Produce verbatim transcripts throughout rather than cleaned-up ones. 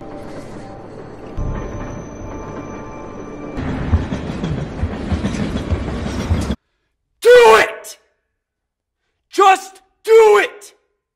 Do it! Just do it!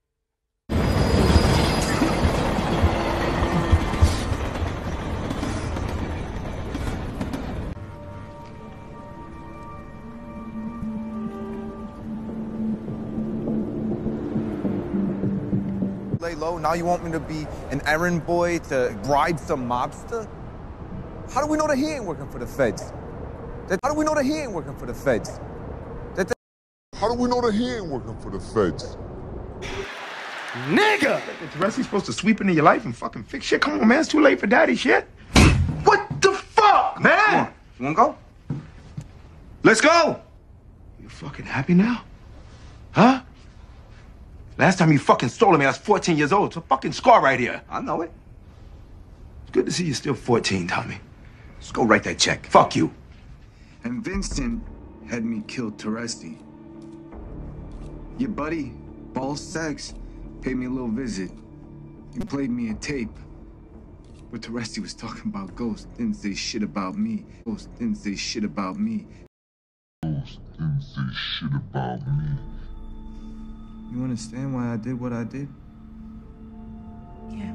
Lay low. Now you want me to be an errand boy to bribe some mobster? How do we know that he ain't working for the feds? That, how do we know that he ain't working for the feds? That, that, how do we know that he ain't working for the feds? Nigga! The rest he's supposed to sweep into your life and fucking fix shit? Come on, man. It's too late for daddy shit. What the fuck, man? Come on. You wanna go? Let's go. You fucking happy now? Huh? Last time you fucking stole me, I was fourteen years old. It's a fucking scar right here. I know it. It's good to see you're still fourteen, Tommy. Let's go write that check. Fuck you. And Vincent had me kill Teresti. Your buddy, Ball Sachs, paid me a little visit. He played me a tape. But Teresti was talking about Ghost, didn't say shit about me. Ghost didn't say shit about me. Ghost didn't say shit about me. You understand why I did what I did? Yeah.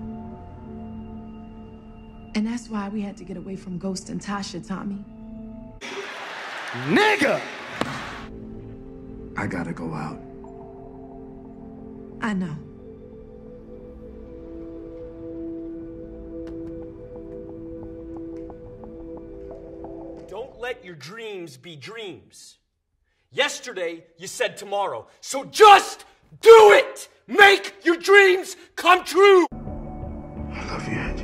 And that's why we had to get away from Ghost and Tasha, Tommy. Nigga! I gotta go out. I know. Don't let your dreams be dreams. Yesterday, you said tomorrow. So just do it! Make your dreams come true! I love you, Angie.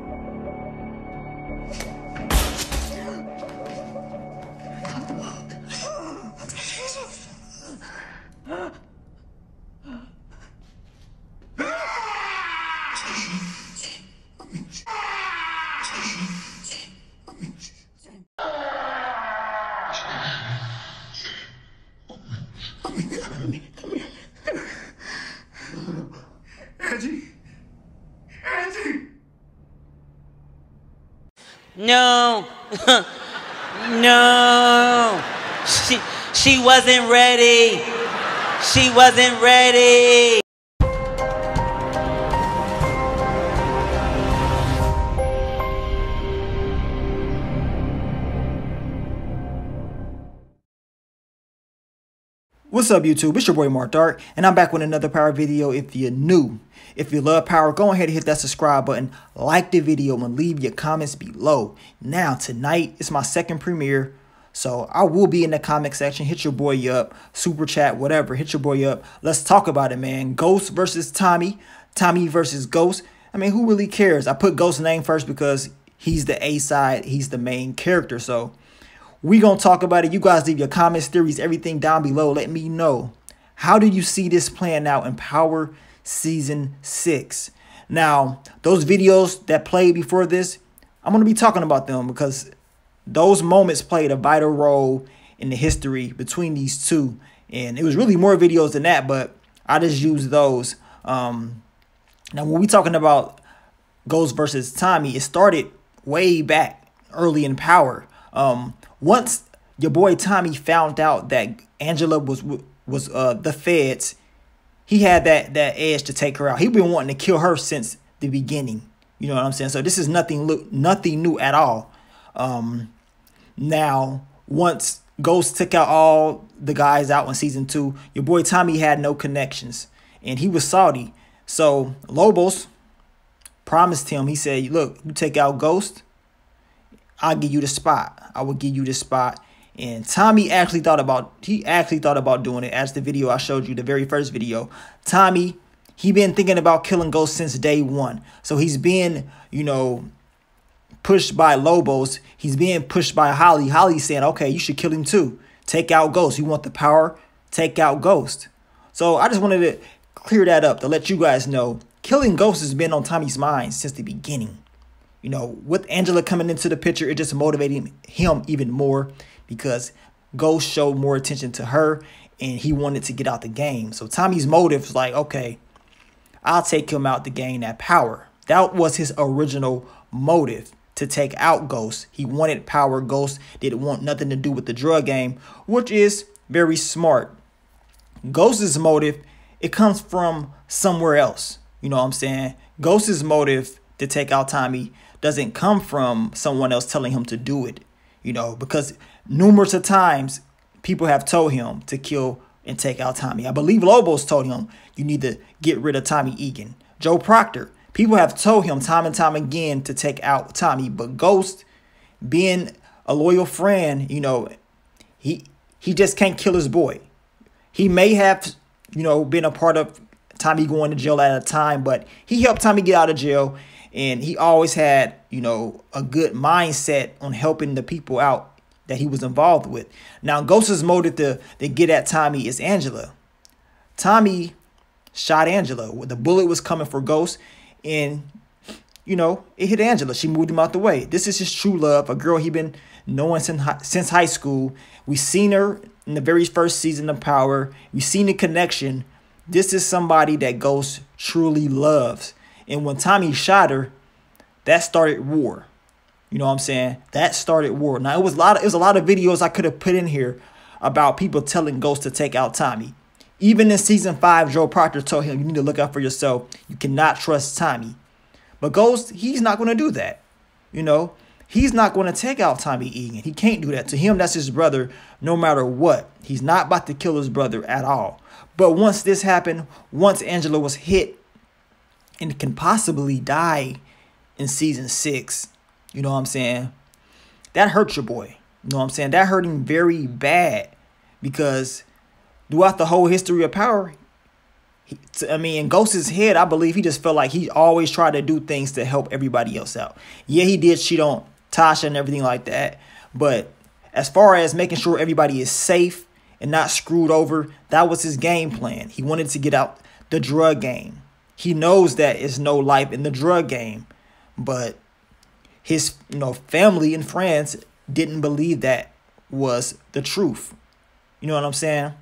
Angie! Angie! No. No. She she wasn't ready. She wasn't ready. What's up, YouTube? It's your boy Mark Dark, and I'm back with another Power video. If you're new, if you love Power, go ahead and hit that subscribe button, like the video, and leave your comments below. Now, tonight is my second premiere, so I will be in the comment section. Hit your boy up, super chat, whatever. Hit your boy up. Let's talk about it, man. Ghost versus Tommy, Tommy versus Ghost. I mean, who really cares? I put Ghost's name first because he's the A side, he's the main character, so we gonna talk about it. You guys leave your comments, theories, everything down below. Let me know. How do you see this playing out in Power Season six? Now, those videos that played before this, I'm gonna be talking about them because those moments played a vital role in the history between these two. And it was really more videos than that, but I just used those. Um, now, when we talking about Ghost versus Tommy, it started way back early in Power. Um, Once your boy Tommy found out that Angela was was uh, the feds, he had that that edge to take her out. He been wanting to kill her since the beginning. You know what I'm saying? So this is nothing nothing new at all. Um, now, once Ghost took out all the guys out in season two, your boy Tommy had no connections, and he was salty. So Lobos promised him. He said, "Look, you take out Ghost, I'll give you the spot. I will give you the spot." And Tommy actually thought about he actually thought about doing it. As the video I showed you, the very first video, Tommy, he been thinking about killing Ghost since day one. So he's been, you know, pushed by Lobos. He's being pushed by Holly. Holly saying, "Okay, you should kill him too. Take out Ghost. You want the power? Take out Ghost." So I just wanted to clear that up to let you guys know killing Ghost has been on Tommy's mind since the beginning. You know, with Angela coming into the picture, it just motivated him even more because Ghost showed more attention to her and he wanted to get out the game. So Tommy's motive was like, okay, I'll take him out to gain that power. That was his original motive, to take out Ghost. He wanted power. Ghost didn't want nothing to do with the drug game, which is very smart. Ghost's motive, it comes from somewhere else. You know what I'm saying? Ghost's motive to take out Tommy doesn't come from someone else telling him to do it, you know, because numerous of times people have told him to kill and take out Tommy. I believe Lobos told him you need to get rid of Tommy Egan. Joe Proctor, people have told him time and time again to take out Tommy, but Ghost, being a loyal friend, you know, he he just can't kill his boy. He may have, you know, been a part of Tommy going to jail at a time, but he helped Tommy get out of jail, and he always had, you know, a good mindset on helping the people out that he was involved with. Now, Ghost's motive to, to get at Tommy is Angela. Tommy shot Angela. The bullet was coming for Ghost, and, you know, it hit Angela. She moved him out the way. This is his true love, a girl he been knowing since, since high school. We seen her in the very first season of Power. We seen the connection. This is somebody that Ghost truly loves. And when Tommy shot her, that started war. You know what I'm saying? That started war. Now, it was a lot of, it was a lot of videos I could have put in here about people telling Ghost to take out Tommy. Even in season five, Joe Proctor told him, you need to look out for yourself. You cannot trust Tommy. But Ghost, he's not going to do that. You know, he's not going to take out Tommy Egan. He can't do that. To him, that's his brother no matter what. He's not about to kill his brother at all. But once this happened, once Angela was hit and can possibly die in season six, you know what I'm saying? That hurt your boy. You know what I'm saying? That hurt him very bad, because throughout the whole history of Power, he, I mean, in Ghost's head, I believe he just felt like he always tried to do things to help everybody else out. Yeah, he did cheat on Tasha and everything like that, but as far as making sure everybody is safe and not screwed over, that was his game plan. He wanted to get out the drug game. He knows that it's no life in the drug game, but his, you know, family and friends didn't believe that was the truth. You know what I'm saying?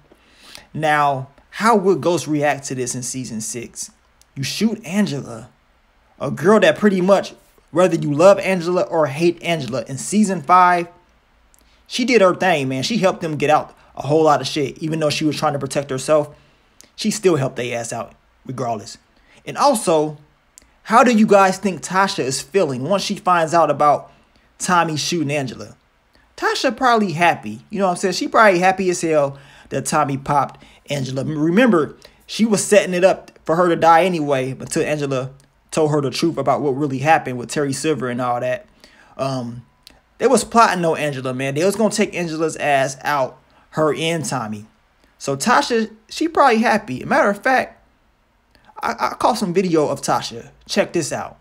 Now, how would Ghost react to this in season six? You shoot Angela, a girl that pretty much, whether you love Angela or hate Angela, in season five, she did her thing, man. She helped them get out a whole lot of shit. Even though she was trying to protect herself, she still helped their ass out regardless. And also, how do you guys think Tasha is feeling once she finds out about Tommy shooting Angela? Tasha probably happy. You know what I'm saying? She probably happy as hell that Tommy popped Angela. Remember, she was setting it up for her to die anyway until Angela told her the truth about what really happened with Terry Silver and all that. Um, they was plotting on Angela, man. They was going to take Angela's ass out, her and Tommy. So Tasha, she probably happy. Matter of fact, I, I caught some video of Tasha. Check this out.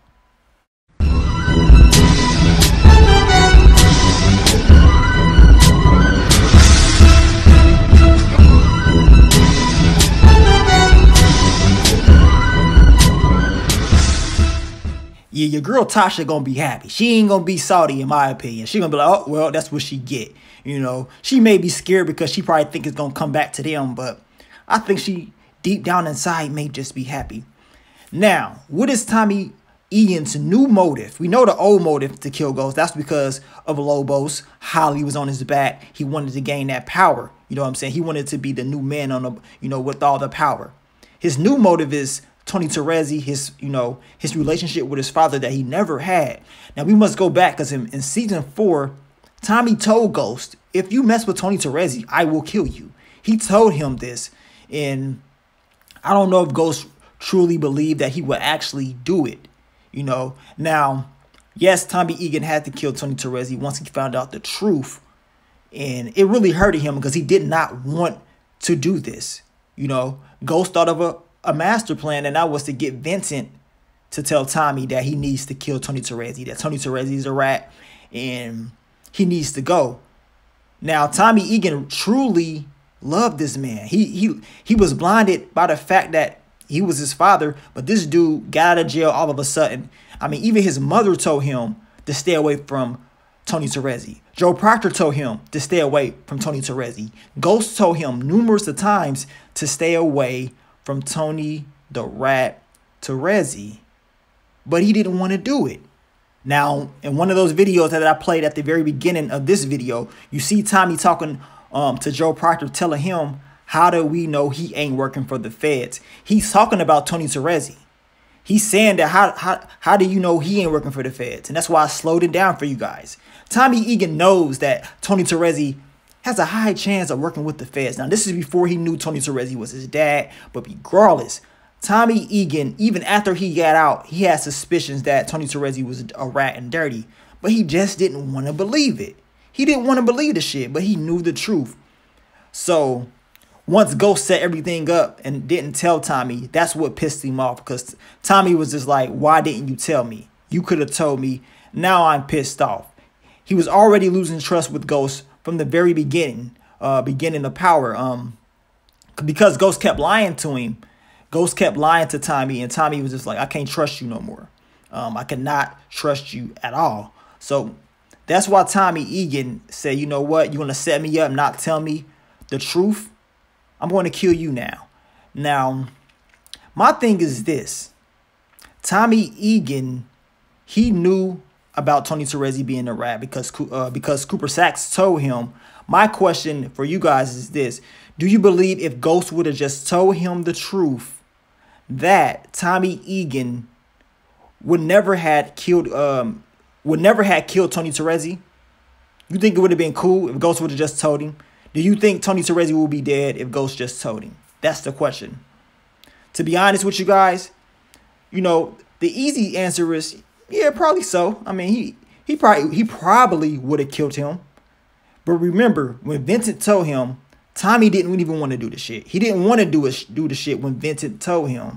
Yeah, your girl Tasha gonna be happy. She ain't gonna be salty, in my opinion. She gonna be like, oh, well, that's what she get. You know, she may be scared because she probably think it's gonna come back to them, but I think she deep down inside may just be happy. Now, what is Tommy Egan's new motive? We know the old motive to kill Ghost. That's because of Lobos. Holly was on his back. He wanted to gain that power. You know what I'm saying? He wanted to be the new man on the, you know, with all the power. His new motive is Tony Terezi, his, you know, his relationship with his father that he never had. Now, we must go back because in, in season four, Tommy told Ghost, if you mess with Tony Terezi, I will kill you. He told him this. And I don't know if Ghost truly believed that he would actually do it. You know, now, yes, Tommy Egan had to kill Tony Terezi once he found out the truth. And it really hurted him because he did not want to do this. You know, Ghost thought of a a master plan, and that was to get Vincent to tell Tommy that he needs to kill Tony Terezi, that Tony Terezi is a rat and he needs to go. Now, Tommy Egan truly loved this man. He he he was blinded by the fact that he was his father, but this dude got out of jail all of a sudden. I mean, even his mother told him to stay away from Tony Terezi. Joe Proctor told him to stay away from Tony Terezi. Ghost told him numerous of times to stay away from Tony the Rat Terezi. but he didn't want to do it. Now, in one of those videos that I played at the very beginning of this video, you see Tommy talking um, to Joe Proctor, telling him, how do we know he ain't working for the feds? He's talking about Tony Terezi. He's saying that how, how, how do you know he ain't working for the feds? And that's why I slowed it down for you guys. Tommy Egan knows that Tony Terezi has a high chance of working with the feds. Now, this is before he knew Tony Terezi was his dad. But regardless, Tommy Egan, even after he got out, he had suspicions that Tony Terezi was a rat and dirty. But he just didn't want to believe it. He didn't want to believe the shit, but he knew the truth. So once Ghost set everything up and didn't tell Tommy, that's what pissed him off, because Tommy was just like, why didn't you tell me? You could have told me. Now I'm pissed off. He was already losing trust with Ghost from the very beginning, uh, beginning of Power, um, because Ghost kept lying to him. Ghost kept lying to Tommy, and Tommy was just like, I can't trust you no more. Um, I cannot trust you at all. So that's why Tommy Egan said, you know what? You want to set me up, not tell me the truth? I'm going to kill you now. Now, my thing is this. Tommy Egan, he knew about Tony Terezi being a rat because, uh, because Cooper Saxe told him. My question for you guys is this. Do you believe if Ghost would have just told him the truth, that Tommy Egan would never had killed um would never had killed Tony Terezi? You think it would have been cool if Ghost would have just told him? Do you think Tony Terezi will be dead if Ghost just told him? That's the question. To be honest with you guys, you know, the easy answer is, yeah, probably so. I mean, he he probably he probably would have killed him. But remember, when Vincent told him, Tommy didn't even want to do the shit. He didn't want to do it, do the shit when Vincent told him.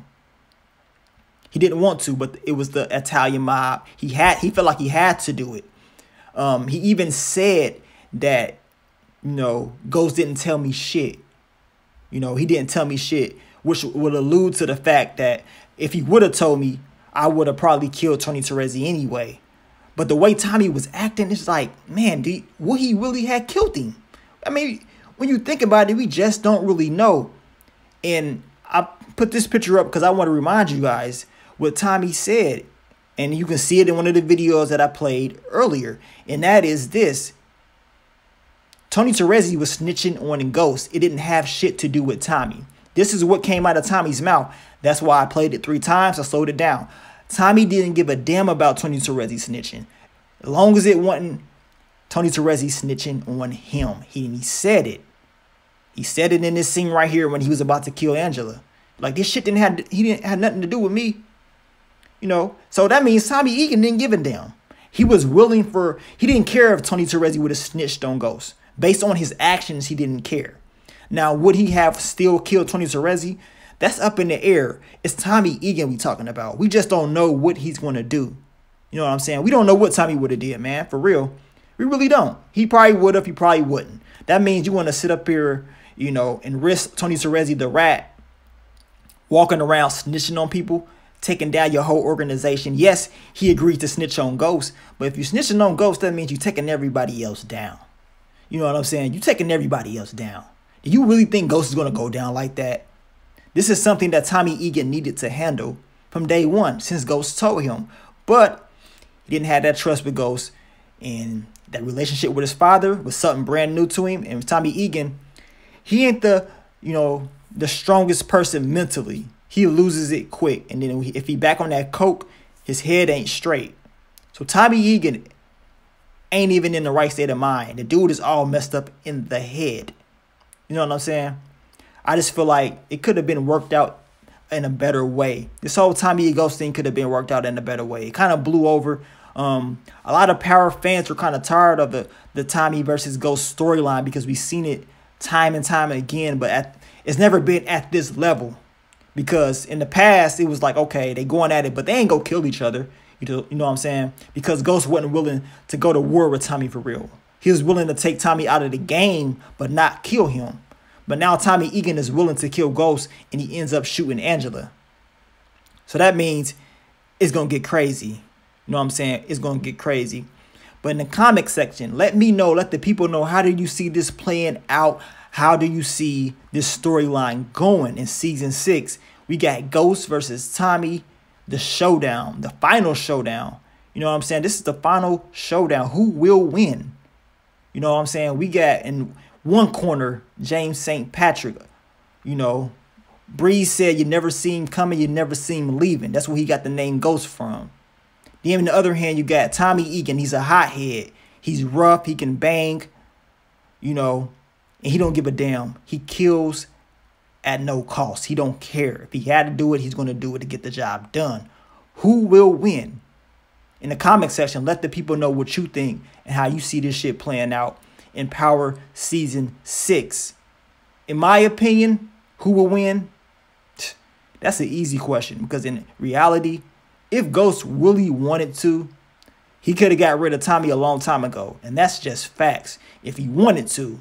He didn't want to, but it was the Italian mob. He had he felt like he had to do it. Um, he even said that, you know, Ghost didn't tell me shit. You know, he didn't tell me shit, which would allude to the fact that if he would have told me, I would have probably killed Tony Terezi anyway. But the way Tommy was acting, it's like, man, do you, would he really have killed him? I mean, when you think about it, we just don't really know. And I put this picture up because I want to remind you guys what Tommy said. And you can see it in one of the videos that I played earlier. And that is this. Tony Terezi was snitching on Ghost. It didn't have shit to do with Tommy. This is what came out of Tommy's mouth. That's why I played it three times. I slowed it down. Tommy didn't give a damn about Tony Terezi snitching. As long as it wasn't Tony Terezi snitching on him. He, he said it. He said it in this scene right here when he was about to kill Angela. Like, this shit didn't have, he didn't have nothing to do with me. You know, so that means Tommy Egan didn't give a damn. He was willing for, he didn't care if Tony Terezi would have snitched on Ghost. Based on his actions, he didn't care. Now, would he have still killed Tony Terezi? That's up in the air. It's Tommy Egan we talking about. We just don't know what he's going to do. You know what I'm saying? We don't know what Tommy would have did, man. For real. We really don't. He probably would have. He probably wouldn't. That means you want to sit up here, you know, and risk Tony Terezi, the rat, walking around snitching on people, taking down your whole organization. Yes, he agreed to snitch on Ghost. But if you're snitching on Ghost, that means you're taking everybody else down. You know what I'm saying? You're taking everybody else down. Do you really think Ghost is going to go down like that? This is something that Tommy Egan needed to handle from day one, since Ghost told him. But he didn't have that trust with Ghost. And that relationship with his father was something brand new to him. And Tommy Egan, he ain't the, you know, the strongest person mentally. He loses it quick. And then if he back on that coke, his head ain't straight. So Tommy Egan ain't even in the right state of mind. The dude is all messed up in the head. You know what I'm saying? I just feel like it could have been worked out in a better way. This whole Tommy E. Ghost thing could have been worked out in a better way. It kind of blew over. Um, a lot of Power fans were kind of tired of the, the Tommy versus Ghost storyline because we've seen it time and time again. But at, it's never been at this level. Because in the past, it was like, okay, they going at it, but they ain't gonna kill each other. You know, you know what I'm saying? Because Ghost wasn't willing to go to war with Tommy for real. He was willing to take Tommy out of the game, but not kill him. But now Tommy Egan is willing to kill Ghost, and he ends up shooting Angela. So that means it's going to get crazy. You know what I'm saying? It's going to get crazy. But in the comic section, let me know, let the people know, how do you see this playing out? How do you see this storyline going in season six? We got Ghost versus Tommy. the showdown, the final showdown. You know what I'm saying? This is the final showdown. Who will win? You know what I'm saying? We got in one corner, James Saint Patrick. You know, Breeze said you never see him coming, you never see him leaving. That's where he got the name Ghost from. Then on the other hand, you got Tommy Egan. He's a hothead. He's rough. He can bang, you know, and he don't give a damn. He kills at no cost. He don't care. If he had to do it, he's going to do it to get the job done. Who will win? In the comment section, let the people know what you think and how you see this shit playing out in Power Season six. In my opinion, who will win? That's an easy question, because in reality, if Ghost really wanted to, he could have got rid of Tommy a long time ago. And that's just facts if he wanted to.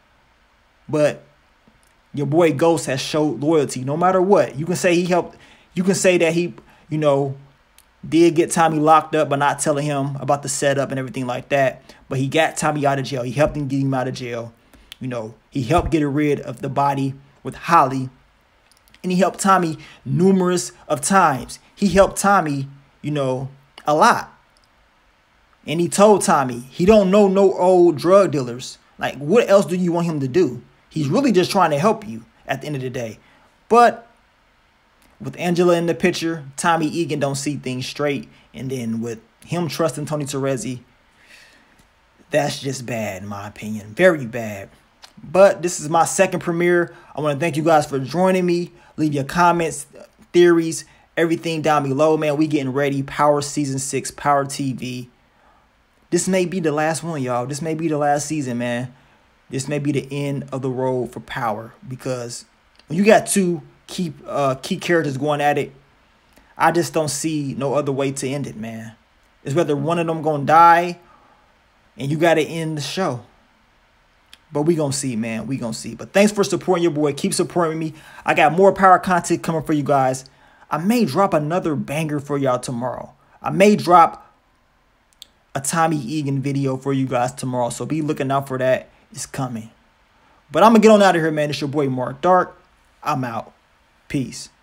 But your boy Ghost has showed loyalty no matter what. You can say he helped. You can say that he, you know, did get Tommy locked up by not telling him about the setup and everything like that. But he got Tommy out of jail. He helped him get him out of jail. You know, he helped get rid of the body with Holly. And he helped Tommy numerous of times. He helped Tommy, you know, a lot. And he told Tommy he don't know no old drug dealers. Like, what else do you want him to do? He's really just trying to help you at the end of the day. But with Angela in the picture, Tommy Egan don't see things straight. And then with him trusting Tony Terezi, that's just bad in my opinion. Very bad. But this is my second premiere. I want to thank you guys for joining me. Leave your comments, theories, everything down below, man. We getting ready. Power Season six, Power T V. This may be the last one, y'all. This may be the last season, man. This may be the end of the road for Power, because when you got two key uh, key characters going at it, I just don't see no other way to end it, man. It's whether one of them gonna die and you got to end the show. But we gonna see, man. We gonna see. But thanks for supporting your boy. Keep supporting me. I got more Power content coming for you guys. I may drop another banger for y'all tomorrow. I may drop a Tommy Egan video for you guys tomorrow. So be looking out for that. It's coming. But I'm going to get on out of here, man. It's your boy, Mark Dark. I'm out. Peace.